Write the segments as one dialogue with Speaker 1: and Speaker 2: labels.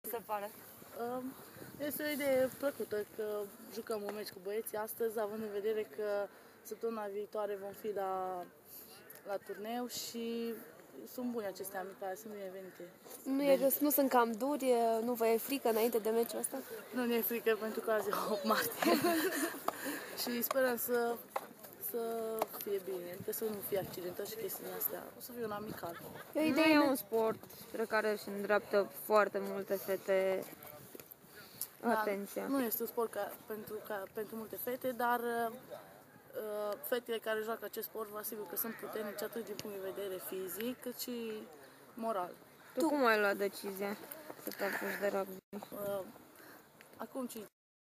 Speaker 1: se pare?
Speaker 2: Este o idee plăcută că jucăm un meci cu băieții astăzi, având în vedere că săptămâna viitoare vom fi la turneu și sunt bune aceste amicale, sunt binevenite.
Speaker 3: Nu sunt cam duri? Nu vă e frică înainte de meciul ăsta?
Speaker 2: Nu ne e frică pentru că azi e 8 martie și sperăm să fie bine, adică să nu fie accidentări și chestiile astea. O să fie un amical.
Speaker 1: Nu e un sport spre care își îndreaptă foarte multe fete atenția.
Speaker 2: Nu este un sport pentru multe fete, dar fetele care joacă acest sport vă asigur că sunt puternice atât din punct de vedere fizic cât și moral.
Speaker 1: Tu cum ai luat decizia să te apuci de rugby?
Speaker 2: Acum 5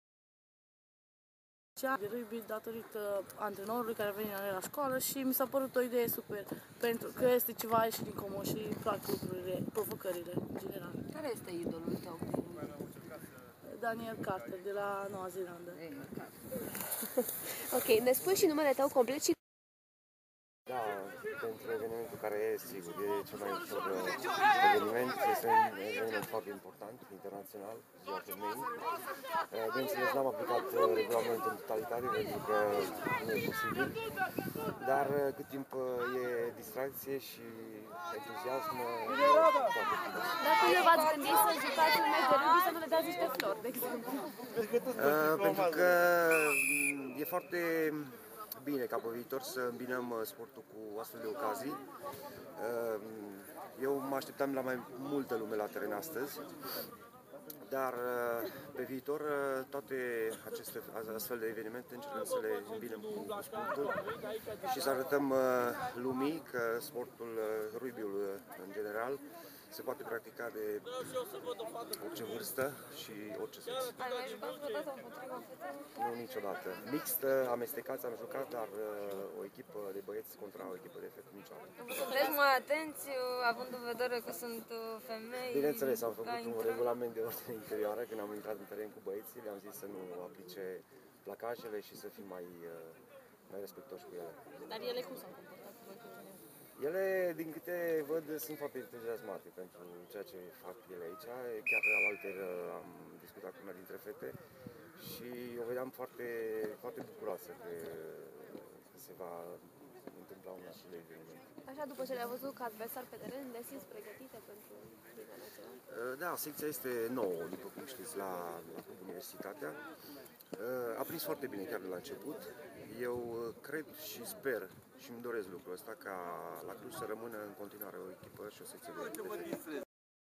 Speaker 2: ani de rugby datorită antrenorului care a venit la noi la școală și mi s-a părut o idee super, pentru că este ceva ieșit din comun și îmi plac lucrurile, provocările în general.
Speaker 4: Care este idolul tău?
Speaker 2: Daniel Carter de la Noua Zeelandă.
Speaker 3: Ok, ne spui și numele tău complet și...
Speaker 5: Da, pentru evenimentul care e, sigur, e cel mai ușor eveniment, este un eveniment foarte important, internațional, ziua femeii. Bineînțeles, n-am aplicat regulamentul în totalitate, pentru că nu e posibil, dar cât timp e distracție și entuziasm, foarte frumos.
Speaker 3: Dar cum nu v-ați gândit să jucați un meci de rugby să nu le dați niște flori, de exemplu?
Speaker 5: Pentru că e foarte bine ca pe viitor să îmbinăm sportul cu astfel de ocazii. Eu mă așteptam la mai multă lume la teren astăzi, dar pe viitor toate aceste astfel de evenimente încercăm să le îmbinem cu sportul și să arătăm lumii că sportul, rugby-ul în general, se poate practica de orice vârstă și orice sex.
Speaker 3: Ai mai jucat vreodată împotriva fetelor?
Speaker 5: Nu, niciodată. Mixt, amestecați am jucat, dar o echipă de băieți contra o echipă de fete niciodată.
Speaker 1: Sunteți mai atenți, având în vedere că sunt femei?
Speaker 5: Bineînțeles, am făcut un regulament de ordine interioară când am intrat în teren cu băieții, le-am zis să nu aplice placajele și să fim mai respectoși cu ele.
Speaker 2: Dar ele cum s-au comportat?
Speaker 5: Ele, din câte văd, sunt foarte entuziasmate pentru ceea ce fac ele aici. Chiar alaltăieri am discutat cu una dintre fete și o vedeam foarte, foarte bucuroasă că se va întâmpla un astfel de eveniment.
Speaker 3: Așa, după ce le-ai văzut ca adversar pe teren, le simți pregătite pentru Liga Națională?
Speaker 5: Da, secția este nouă, după cum știți, la Universitatea. A prins foarte bine chiar de la început. Eu cred și sper și îmi doresc lucrul ăsta ca la Cluj să rămână în continuare o echipă și o secție de fete.